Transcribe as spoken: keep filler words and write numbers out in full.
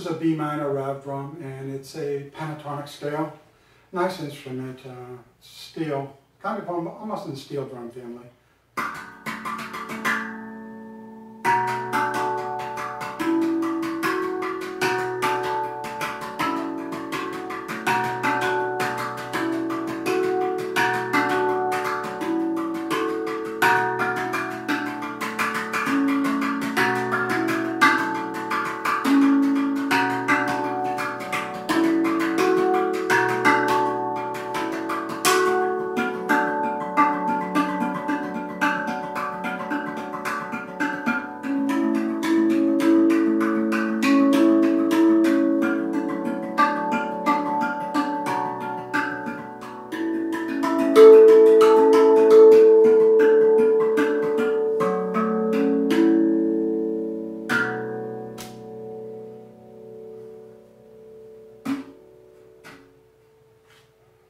is a B minor RAV drum, and it's a pentatonic scale. Nice instrument, uh, steel, kind of almost in the steel drum family.